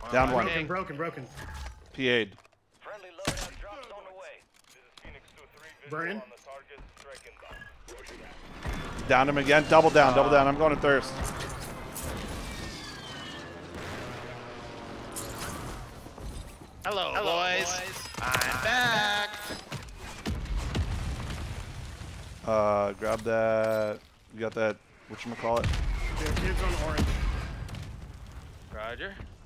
Down one. Broken. PA'd. Friendly loadout drops on the way. This is Phoenix 2-3. Burning. On the target. Striking down. Downed him again. Double down. I'm going to thirst. Hello, boys. I'm back. Grab that. You got that? Whatchamacallit? Yeah, kids on orange. Roger.